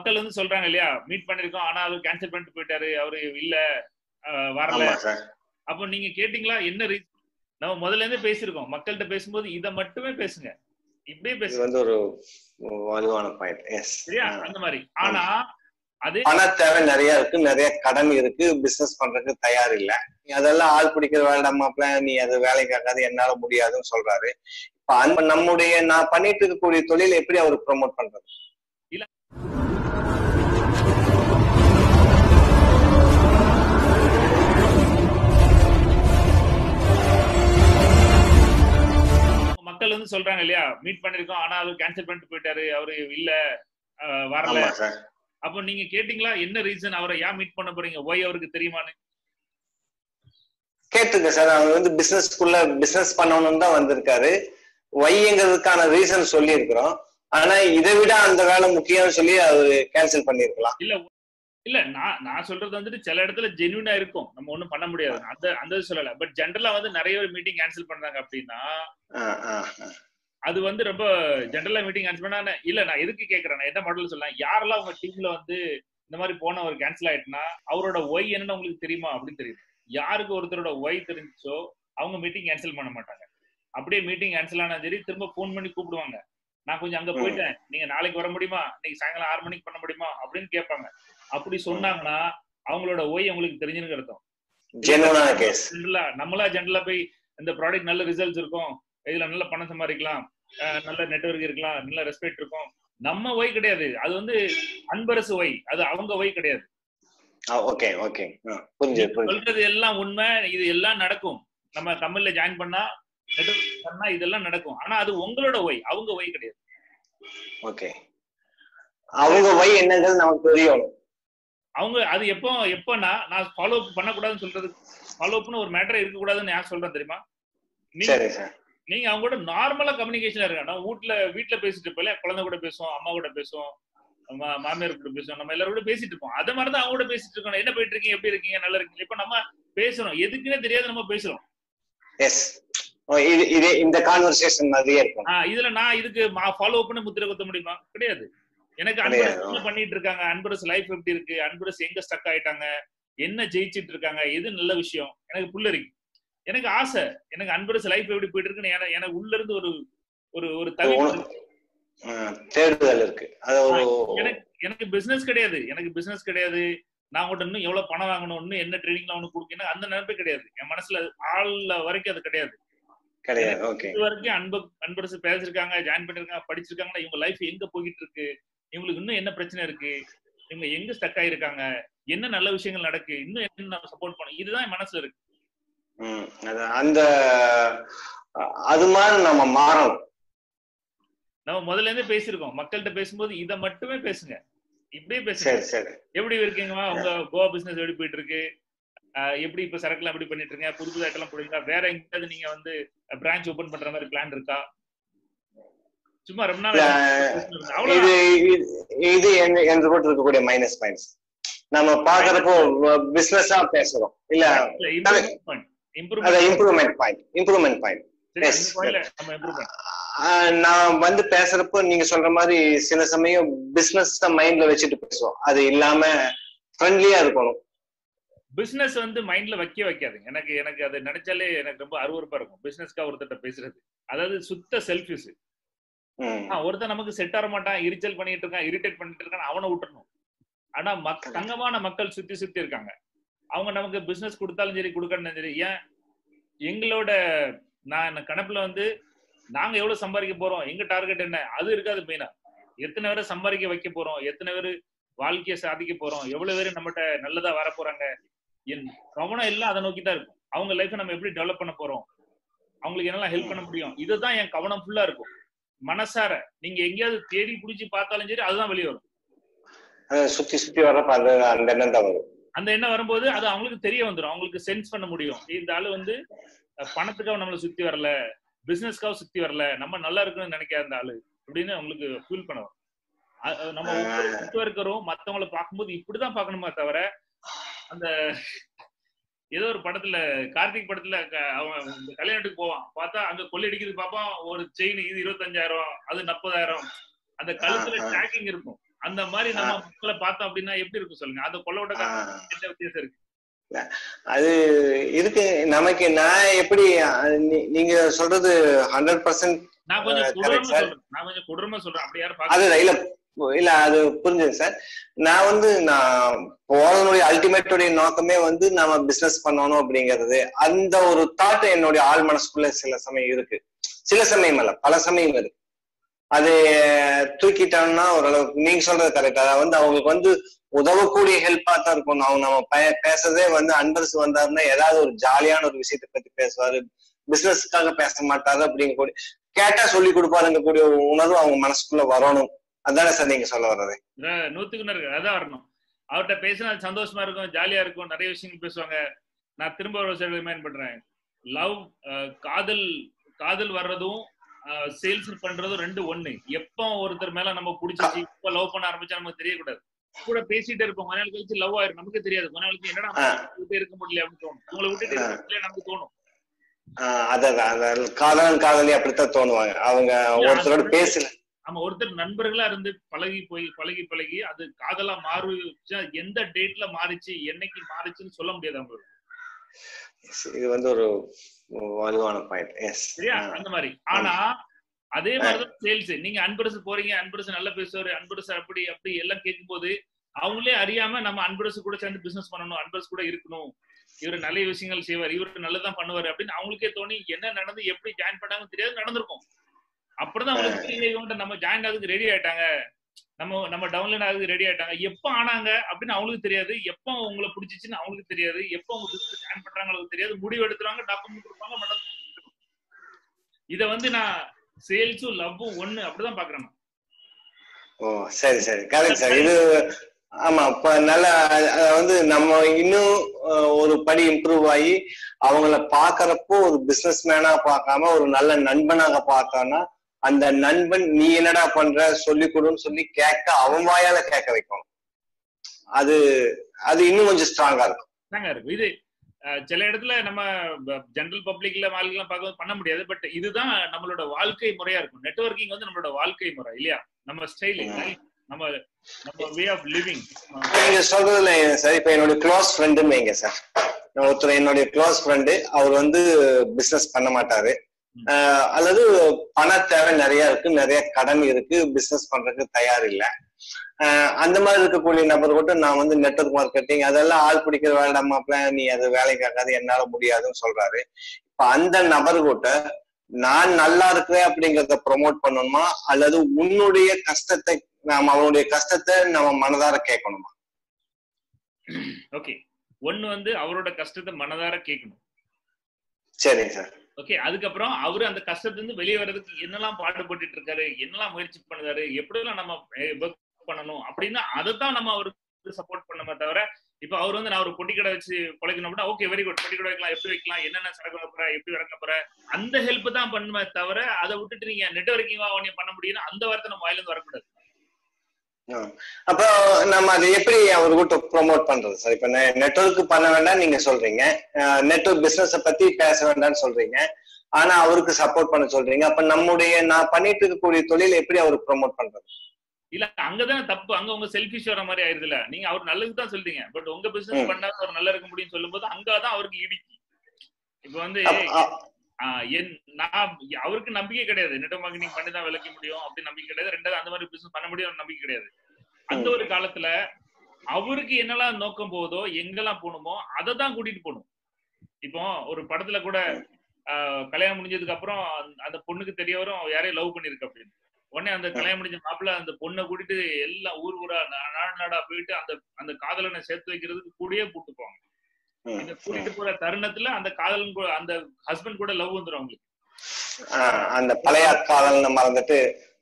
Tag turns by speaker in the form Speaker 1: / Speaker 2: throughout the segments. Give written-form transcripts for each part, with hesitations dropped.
Speaker 1: மக்கள் வந்து சொல்றாங்க இல்லையா, மீட் பண்ணிருக்கோம் ஆனா அவர் கேன்சல் பண்ணிட்டு போயிட்டாரு, அவரு இல்ல வரல. அப்போ நீங்க கேட்டீங்களா என்ன ரீசன்? நம்ம முதல்ல இருந்தே பேசியிருக்கோம், மக்கள்கிட்ட பேசும்போது இதை மட்டுமே பேசுங்க, இப்படியே பேசுங்க.
Speaker 2: வந்து ஒரு வலுவான பாயிண்ட். எஸ்,
Speaker 1: சரியா? அந்த மாதிரி. ஆனா அதே
Speaker 2: பண தேவை நிறைய இருக்கு, நிறைய கடன் இருக்கு, பிசினஸ் பண்றதுக்கு தயார் இல்ல, அதெல்லாம் ஆள் பிடிக்கிற வேண்டாமாப்ல, நீ அது வேலைக்கு ஆகாது, என்னால முடியாதுன்னு சொல்றாரு. இப்ப நம்முடைய நான் பண்ணிட்டு இருக்கக்கூடிய தொழில் எப்படி அவருக்கு ப்ரொமோட் பண்றது?
Speaker 1: இல்ல மக்கள் வந்து சொல்றாங்க இல்லையா, மீட் பண்ணிருக்கோம் ஆனா அவர் கேன்சல் பண்ணிட்டு போயிட்டாரு, அவரு இல்ல வரல. அப்போ நீங்க கேட்டீங்களா என்ன ரீசன், அவரை ஏன் மீட் பண்ண போறீங்க, ஒய் அவருக்கு தெரியுமான்னு?
Speaker 2: கேட்டுங்க சார். அவர் வந்து பிசினஸ் பண்ணணும்னு தான் வந்திருக்காரு. ஒய்ங்கிறதுக்கான ரீசன் சொல்லி இருக்கிறோம். ஆனா இதை விட அந்த வேலை முக்கியம்னு சொல்லி அவரு கேன்சல் பண்ணிருக்கலாம்.
Speaker 1: இல்ல நான் சொல்றது வந்துட்டு சில இடத்துல ஜென்யூனா இருக்கும், நம்ம ஒண்ணும் பண்ண முடியாது, அந்த சொல்லல. பட் ஜென்ரலா வந்து நிறைய மீட்டிங் கேன்சல் பண்றாங்க அப்படின்னா அது வந்து ரொம்ப ஜென்ரலா மீட்டிங் கேன்சல் பண்ணா இல்ல. நான் எதுக்கு கேட்கறேன், என்ன மாடல் சொல்லலாம், யாரெல்லாம் உங்க டீம்ல வந்து இந்த மாதிரி போன ஒரு கேன்சல் ஆயிட்டுனா அவரோட ஒய் என்னன்னு உங்களுக்கு தெரியுமா அப்படின்னு தெரியும். யாருக்கு ஒருத்தரோட ஒய் தெரிஞ்சோ அவங்க மீட்டிங் கேன்சல் பண்ண மாட்டாங்க. அப்படியே மீட்டிங் கேன்சல் ஆனா சரி திரும்ப போன் பண்ணி கூப்பிடுவாங்க, நான் கொஞ்சம் அங்க போயிட்டேன், நீங்க நாளைக்கு வர முடியுமா, இன்னைக்கு சாயங்காலம் 6 மணிக்கு பண்ண முடியுமா அப்படின்னு கேட்பாங்க. அப்படி சொன்னாங்கன்னா அவங்களோட ஒய் அவங்களுக்கு தெரிஞ்சுன்னு அர்த்தம். நம்மளா ஜென்ரலா போய் இந்த ப்ராடக்ட் நல்ல ரிசல்ட்ஸ் இருக்கும், இதுல நல்ல பணம் சம்பாதிக்கலாம், நல்ல நெட்வொர்க் இருக்கலாம், நல்ல ரெஸ்பெக்ட் இருக்கும், நம்ம ஒய் கிடையாது. அது வந்து அன்பரசு ஒய், அது அவங்க ஒய் கிடையாது. சொல்றது எல்லாம் உண்மை, இது எல்லாம் நடக்கும். நம்ம தமிழ்ல ஜாயின் பண்ணா நெட்வொர்க் பண்ணா இதெல்லாம் நடக்கும். ஆனா அது உங்களோட ஒய், அவங்க ஒய் கிடையாது.
Speaker 2: ஓகே, அவங்க ஒய் என்னங்கிறது நமக்கு தெரியும்.
Speaker 1: அவங்க அது எப்பன்னா நான் ஃபாலோ அப் பண்ணக்கூடாதுன்னு சொல்றது, ஃபாலோ அப்னு ஒரு மேட்டர் இருக்கக்கூடாதுன்னு யார் சொல்றேன் தெரியுமா? நீங்க அவங்க கூட நார்மலா கம்யூனிகேஷன் இருக்க. நம்ம வீட்டுல பேசிட்டு இருப்போம், குழந்தை கூட பேசுவோம், அம்மா கூட பேசுவோம், மாமியார் கூட பேசுவோம், நம்ம எல்லாரும் கூட பேசிட்டு இருப்போம். அத மாதிரிதான் அவங்க கூட பேசிட்டு இருக்கணும். என்ன போயிட்டு இருக்கீங்க, எப்படி இருக்கீங்க, நல்லா இருக்கீங்க. இப்ப நம்ம பேசுறோம், எதுக்குன்னே தெரியாது நம்ம பேசுறோம்.
Speaker 2: இந்த கான்வர்சேஷன் மாதிரியே இருக்கும்.
Speaker 1: இதுல நான் இதுக்கு ஃபாலோ அப்னு முத்திரை குத்த முடியுமா? கிடையாது. எனக்கு அன்பரசு என்ன பண்ணிட்டு இருக்காங்க, அன்பரசு லைஃப் எப்படி இருக்கு, அன்பரசு எங்க ஸ்டக் ஆயிட்டாங்க, என்ன ஜெயிச்சிட்டு இருக்காங்க, எது நல்ல விஷயம், எனக்கு புல்லரிக்கு, எனக்கு ஆசை, எனக்கு அன்பரசு லைஃப் எப்படி போயிட்டு இருக்குன்னு எனக்கு உள்ள இருந்து ஒரு
Speaker 2: தேடுதல் இருக்கு.
Speaker 1: எனக்கு பிசினஸ் கிடையாது, நான் உங்கள்கிட்ட இன்னும் எவ்வளவு பணம் வாங்கணும், இன்னும் என்ன ட்ரைனிங்ல ஒண்ணு கொடுக்கணும், அந்த நினைப்பே கிடையாது என் மனசுல. ஆள்ல வரைக்கும் அது கிடையாது. இது வரைக்கும் அன்பரசு பேசிருக்காங்க, ஜாயின் பண்ணிருக்காங்க, படிச்சிருக்காங்கன்னா இவங்க லைஃப் எங்க போயிட்டு இருக்கு, இவங்களுக்கு இன்னும் என்ன பிரச்சனை இருக்கு, இவங்க எங்க ஸ்டக் ஆயிருக்காங்க, என்ன நல்ல விஷயங்கள் நடக்கு, இன்னும் என்ன சப்போர்ட் பண்ணணும், இதுதான் என் மனசுல இருக்கு.
Speaker 2: அந்த அது மாதிரி நம்ம மாறணும்.
Speaker 1: நம்ம முதல்ல இருந்தே பேசியிருக்கோம், மக்கள்கிட்ட பேசும்போது இதை மட்டுமே பேசுங்க, இப்படியே பேசுங்க. எப்படி இருக்கீங்களா, உங்க கோவா பிசினஸ் எப்படி போயிட்டு இருக்கு, எப்படி இப்ப சரக்கு எல்லாம் எப்படி பண்ணிட்டு இருக்கீங்க, புது புது ஐட்டம் போடுறீங்களா, வேற எங்கேயாவது நீங்க வந்து பிரான்ச் ஓபன் பண்ற மாதிரி பிளான் இருக்கா? சும்மா ரொம்ப நாள்
Speaker 2: இது என்று போட்டு இருக்கக்கூடிய மைனஸ் பாயிண்ட்ஸ் நம்ம பாக்குறப்போ பிசினஸா பேசுறோம் இல்ல, இம்ப்ரூவ்மெண்ட் பாயிண்ட். நான் வந்து பேசுறப்போ நீங்க சொல்ற மாதிரி சில சமயம் பிசினஸ் தான் மைண்ட்ல வச்சுட்டு பேசுவோம், அது இல்லாம ஃப்ரெண்ட்லியா இருக்கணும்.
Speaker 1: பிசினஸ் வந்து மைண்ட்ல வைக்காதுங்க. எனக்கு அதை நினைச்சாலே எனக்கு ரொம்ப அருவருப்பா இருக்கும். பிசினஸ்க்கா ஒருத்தட்ட பேசுறது, அதாவது சுத்த செல்ஃபிஷ். ஒருத்தர் நமக்கு செட் ஆக மாட்டான், இரிச்சல் பண்ணிட்டு இருக்கான், இரிட்டேட் பண்ணிட்டு இருக்கான், அவனை விட்டுறணும். ஆனா தங்கமான மக்கள் சுத்தி இருக்காங்க, அவங்க நமக்கு பிசினஸ் கொடுத்தாலும் சரி கொடுக்கணும் சரி. ஏன் எங்களோட கணக்குல வந்து நாங்க எவ்வளவு சம்பாதிக்க போறோம், எங்க டார்கெட் என்ன, அது இருக்காது. மெயினா எத்தனை பேரை சம்பாதிக்க வைக்க போறோம், எத்தனை பேரு வாழ்க்கையை சாதிக்க போறோம், எவ்வளவு பேரு நம்மகிட்ட நல்லதா வர போறாங்க, என் கவனம் எல்லாம் அதை நோக்கிதான் இருக்கும். அவங்க லைஃப் நம்ம எப்படி டெவலப் பண்ண போறோம், அவங்களுக்கு என்னெல்லாம் ஹெல்ப் பண்ண முடியும், இதுதான் என் கவனம் ஃபுல்லா இருக்கும். மனசார நீங்க எங்கேயாவது தேடி பிடிச்சி பார்த்தாலும் சரி அதுதான் வெளியே வரும்.
Speaker 2: சுத்தி வரப்ப அந்த எண்ணம் தான் வரும்.
Speaker 1: அந்த எண்ணம் வரும்போது அது அவங்களுக்கு தெரிய வந்துடும், அவங்களுக்கு சென்ஸ் பண்ண முடியும். இந்த ஆளு வந்து பணத்துக்காக நம்மளை சுத்தி வரல, பிசினஸ்க்காக சுத்தி வரல, நம்ம நல்லா இருக்குன்னு நினைக்காத அந்த ஆளு அப்படின்னு அவங்களுக்கு ஃபீல் பண்ண வரும். நம்ம சுத்தி இருக்கிறோம் மத்தவங்களை பார்க்கும்போது இப்படிதான் பார்க்கணுமா தவிர, அந்த ஏதோ ஒரு படத்துல கார்த்திக் படத்துல அவன் கல்யாணத்துக்கு போவான், பார்த்தா அங்க கொள்ளையடிக்கிறது பார்ப்பான், ஒரு செயின் இது 25,000, அது 40,000, அந்த கழுத்துல ட்ராக்கிங் இருக்கும். அந்த மாதிரி நம்ம மக்களை பார்த்தோம் அப்படின்னா எப்படி இருக்கும் சொல்லுங்க? அந்த கொள்ளோட்டக்காரன் என்ன வித்தியாசம் இருக்கு?
Speaker 2: அது இருக்கு நமக்கு. நான் எப்படி நீங்க சொல்றது 100%
Speaker 1: நான் கொஞ்சம் கொடூரமா சொல்றேன். அப்படி யாரும்
Speaker 2: அது இல்ல அது புரிஞ்சுது சார். நான் போறதனுடைய அல்டிமேட்டோடைய நோக்கமே நாம பிசினஸ் பண்ணணும் அப்படிங்கிறது. அந்த ஒரு தாட் என்னுடைய ஆள் மனசுக்குள்ள சில சமயம் இருக்கு. சில சமயம் அல்ல, பல சமயம் இருக்கு. அது தூக்கிட்டோம்னா ஓரளவுக்கு நீங்க சொல்றது கரெக்ட். அதாவது அவங்களுக்கு உதவக்கூடிய ஹெல்ப்பா தான் இருக்கும். நம்ம பேசுறதே அன்பரசு வந்தாருன்னா ஏதாவது ஒரு ஜாலியான ஒரு விஷயத்தை பத்தி பேசுவாரு, பிசினஸ்க்காக பேச மாட்டாரு அப்படிங்கக்கூடிய, கேட்டா சொல்லி கொடுப்பாருங்கக்கூடிய உணர்வு அவங்க மனசுக்குள்ள வரணும். அதானே சார் நீங்க சொல்ல வர்றது?
Speaker 1: 100% அதான் வரணும். அவர்கிட்ட பேசினா சந்தோஷமா இருக்கும், ஜாலியா இருக்கும், நிறைய விஷயங்கள் பேசுவாங்க. நான் திரும்ப ஒரு விஷயம் ரிமைண்ட் பண்றேன். லவ், காதல் வர்றதும் சேல்ஸ் பண்றதும் ரெண்டு ஒண்ணு. எப்போ ஒருத்தர் மேல நம்ம பிடிச்சி இப்ப லவ் பண்ண ஆரம்பிச்சா நமக்கு தெரியக்கூடாது. கூட பேசிட்டே இருப்போம், கொஞ்ச நாள் கழிச்சு லவ் ஆயிரும், நமக்கு தெரியாது. கொஞ்ச நாளுக்கு என்னடா விட்டு இருக்க முடியல அப்படின்னு தோணும். உங்களை விட்டுட்டு இருக்க முடியல நமக்கு தோணும்.
Speaker 2: அதான் காதலி அப்படித்தான் தோணுவாங்க. அவங்க ஒருத்தரோட பேசல.
Speaker 1: ஆமா, ஒருத்தர் நண்பர்களா இருந்து பழகி அது காதலா மாறுச்சா எந்த டேட்ல மாறிச்சு, என்னைக்கு மாறிச்சுன்னு சொல்ல முடியாது அவங்களுக்கு.
Speaker 2: இது ஒரு வலுவான பாயிண்ட்.
Speaker 1: சரியா? அந்த மாதிரி. ஆனா அதே மாதிரிதான் சேல்ஸ். நீங்க அன்பரசு போறீங்க, அன்பரசு நல்லா பேசுவாரு, அன்பரசு அப்படி எல்லாம் கேட்கும் போது அவங்களே அறியாம நம்ம அன்பரசு கூட சேர்ந்து பிசினஸ் பண்ணணும், அன்பரசு கூட இருக்கணும், இவரு நிறைய விஷயங்கள் செய்வார், இவரு நல்லதான் பண்ணுவாரு அப்படின்னு அவங்களுக்கே தோணி என்ன நடந்து எப்படி ஜாயின் பண்ணாங்கன்னு தெரியாது, நடந்திருக்கும். அப்படிதான் அவங்களுக்கு நம்ம ஜாயின் ஆகுதுக்கு ரெடி ஆயிட்டாங்க, நம்ம டவுன்லைன் ஆகுது ரெடி ஆயிட்டாங்க. எப்ப ஆனாங்க அப்படின்னு அவங்களுக்கு தெரியாது, எப்போ உங்களை பிடிச்சிச்சுன்னு அவங்களுக்கு தெரியாது, எப்போ உங்க பிசினஸ் ஜாயின் பண்றாங்க அவங்களுக்கு தெரியாது. முடிவு எடுத்துருவாங்க, டாக்குமெண்ட் கொடுப்பாங்க. இத நான் சேல்ஸும் லவ்வும் ஒண்ணு அப்படிதான் பாக்குறேன்.
Speaker 2: ஓ சரி சரி, கரெக்ட் சார். இது ஆமா, இப்ப நல்லா நம்ம இன்னும் ஒரு படி இம்ப்ரூவ் ஆகி அவங்கள பாக்குறப்போ ஒரு பிசினஸ் மேனா பார்க்காம ஒரு நல்ல நண்பனாக பார்த்தோம்னா, அந்த நண்பன் நீ என்னடா பண்ற சொல்லி கொடுன்னு சொல்லி கேட்க அவன் வாயால கேட்க வைக்கணும். அது இன்னும் கொஞ்சம் ஸ்ட்ராங்கா இருக்கும்.
Speaker 1: இது சில இடத்துல நம்ம ஜெனரல் பப்ளிக்ல வாழ்க்கைலாம் பார்க்க பண்ண முடியாது. பட் இதுதான் நம்மளோட வாழ்க்கை முறையா இருக்கும். நெட்வொர்க்கிங் நம்மளோட வாழ்க்கை முறை இல்லையா? நம்ம ஸ்டைல், நம்ம வே ஆஃப் லிவிங்.
Speaker 2: நீங்க சொல்றதுல சார், இப்ப என்னுடைய க்ளோஸ் ஃப்ரெண்டுன்னு வைங்க சார். ஒருத்தர் என்னுடைய க்ளோஸ் ஃப்ரெண்டு, அவர் பிசினஸ் பண்ண மாட்டாரு, அல்லது பண தேவை நிறைய இருக்கு, நிறைய கடன் இருக்கு, பிசினஸ் பண்றதுக்கு தயார் இல்லை. அந்த மாதிரி இருக்கக்கூடிய நபர் கூட நான் நெட்வொர்க் மார்க்கெட்டிங் அதெல்லாம் ஆள் பிடிக்கிற வேண்டாமாப்ல, நீ அது வேலைக்கு ஆகாது, என்னால முடியாதுன்னு சொல்றாரு. இப்ப அந்த நபர் கூட நான் நல்லா இருக்கிறேன் அப்படிங்கறத ப்ரொமோட் பண்ணணுமா, அல்லது உன்னுடைய கஷ்டத்தை அவனுடைய கஷ்டத்தை நம்ம மனதார கேட்கணுமா?
Speaker 1: ஓகே, ஒண்ணு அவரோட கஷ்டத்தை மனதார கேட்கணும்.
Speaker 2: சரிங்க சார்.
Speaker 1: ஓகே, அதுக்கப்புறம் அவரு அந்த கஷ்டத்துல இருந்து வெளியே வர்றதுக்கு என்னெல்லாம் பாடுபட்டு இருக்காரு, என்னெல்லாம் முயற்சி பண்ணுறாரு, எப்படிலாம் நம்ம பண்ணணும் அப்படின்னா அதைத்தான் நம்ம அவருக்கு சப்போர்ட் பண்ணமே தவிர, இப்ப அவர் நான் ஒரு பொட்டி கடை வச்சு பொழைக்கணும் அப்படின்னா ஓகே வெரி குட், பொட்டி கடை வைக்கலாம், எப்படி வைக்கலாம், என்னென்ன சரக்கு போற, எப்படி இறங்க போற, அந்த ஹெல்ப் தான் பண்ணுமே தவிர அதை விட்டுட்டு நீங்க நெட்வொர்க்கிங்கா பண்ண முடியும்னா அந்த வார்த்தை நம்ம வாயில இருந்து வரக்கூடாது.
Speaker 2: அப்போ நம்ம அதை எப்படி அவர் கூட ப்ரொமோட் பண்றது சார்? இப்ப நெட்வொர்க் பண்ண வேண்டாம் நீங்க சொல்றீங்க, நெட்வொர்க் பிசினஸ் பத்தி பேச வேண்டாம்னு சொல்றீங்க, ஆனா அவருக்கு சப்போர்ட் பண்ண சொல்றீங்க. அப்ப நான் பண்ணிட்டு இருக்கக்கூடிய தொழில் எப்படி அவருக்கு ப்ரொமோட் பண்றது?
Speaker 1: இல்ல, அங்கதானே தப்பு. அங்க உங்க செல்ஃபிஷ் வர மாதிரி ஆயிருதுல. நீங்க அவர் நல்லது தான் சொல்றீங்க, பட் உங்க பிசினஸ் பண்ணா அவர் நல்லா இருக்க முடியும்னு சொல்லும் போது அங்கதான் அவருக்கு இடிக்கு. இப்ப அவருக்கு நம்பிக்கை கிடையாது, நெட்வொர்க் மார்க்கெட்டிங் பண்ணி தான் விளக்க முடியும் அப்படின்னு நம்பிக்கை கிடையாது. ரெண்டாவது அந்த மாதிரி பிசினஸ் பண்ண முடியும் நம்பிக்கை கிடையாது. அந்த ஒரு காலத்துல அவருக்கு என்னெல்லாம் நோக்கம் போதோ, எங்கெல்லாம் போகணுமோ அதை தான் கூட்டிட்டு போகணும். இப்போ ஒரு படத்துல கூட கல்யாணம் முடிஞ்சதுக்கு அப்புறம் அந்த பொண்ணுக்கு தெரிய வரும் யாரையும் லவ் பண்ணிருக்கு அப்படின்னு. உடனே அந்த கல்யாணம் முடிஞ்ச மாப்பிள்ள அந்த பொண்ணை கூட்டிட்டு எல்லாம் ஊரா நாடா போயிட்டு அந்த காதலனை சேர்த்து வைக்கிறதுக்கு கூடயே கூட்டு போவாங்க. இந்த கூட்டிட்டு போற தருணத்துல அந்த காதலன் கூட அந்த ஹஸ்பண்ட் கூட லவ் வந்துடும் அவங்களுக்கு.
Speaker 2: அந்த பழைய காதலனை மறந்துட்டு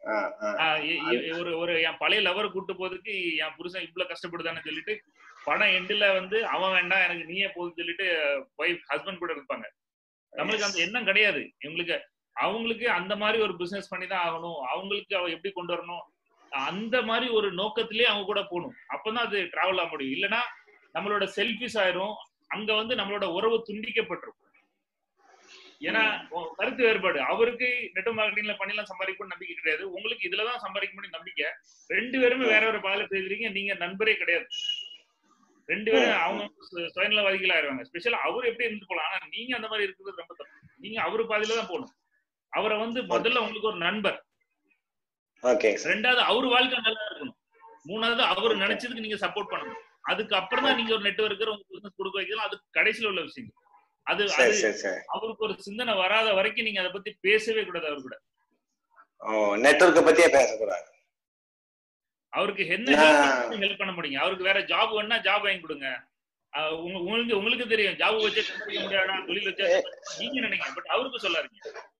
Speaker 1: ஒரு என் பழைய லவர் கூட்டு போறதுக்கு என் புருஷன் இவ்வளவு கஷ்டப்படுதான்னு சொல்லிட்டு படம் எண்டுல அவன் வேண்டாம் எனக்கு நீயே போகுதுன்னு சொல்லிட்டு ஒய்ஃப் ஹஸ்பண்ட் கூட இருப்பாங்க. நம்மளுக்கு அந்த எண்ணம் கிடையாது. அவங்களுக்கு அந்த மாதிரி ஒரு பிசினஸ் பண்ணி தான் ஆகணும், அவங்களுக்கு அவ எப்படி கொண்டு வரணும், அந்த மாதிரி ஒரு நோக்கத்திலேயே அவங்க கூட போகணும். அப்பதான் அது டிராவல் ஆக முடியும். இல்லைன்னா நம்மளோட செல்ஃபிஷ் ஆயிரும், அங்க நம்மளோட உறவு துண்டிக்கப்பட்டிருக்கும். ஏன்னா கருத்து வேறுபாடு. அவருக்கு நெட்வொர்க் மார்க்கெட்டிங்ல பண்ணிலாம் சம்பாதிக்கணும்னு நம்பிக்கை கிடையாது, உங்களுக்கு இதுலதான் சம்பாதிக்க முடியும் நம்பிக்கை. 2 பேருமே வேற வேற பாதையில பேசுறீங்க. நீங்க நண்பரே கிடையாது. 2 பேரும் அவங்க சுயநலவாதிகள் ஆயிருவாங்க. ஸ்பெஷலா அவரு எப்படி இருந்து போலாம், ஆனா நீங்க அந்த மாதிரி இருக்கிறது ரொம்ப தப்பு. நீங்க அவரு பாதையில தான் போகணும். அவரை முதல்ல உங்களுக்கு ஒரு நண்பர், ரெண்டாவது அவரு வாழ்க்கை நல்லா இருக்கணும், மூணாவது அவரு நினைச்சதுக்கு நீங்க சப்போர்ட் பண்ணணும். அதுக்கு அப்புறம் தான் நீங்க ஒரு நெட்வொர்க்கர் உங்க பிசினஸ் கொடுக்க வைக்கலாம். அது கடைசியில உள்ள விஷயம். அது அவருக்கு ஒரு சிந்தனை வராத வரைக்கும் நீங்க அதை பத்தி பேசவே கூடாது. அவரு கூட
Speaker 2: நெட்வொர்க்க பத்தியே பேசக்கூடாது.
Speaker 1: அவருக்கு என்ன ஹெல்ப் பண்ண முடியும்? அவருக்கு வேற ஜாப் வேணா ஜாப் வாங்கி கொடுங்க. உங்களுக்கு தெரியும் ஜாப் வச்சே சம்பாதிக்க முடியாதா, தொழில் வச்சா நீங்க நினைக்கிறீங்க, பட் அவருக்கு சொல்லாதீங்க.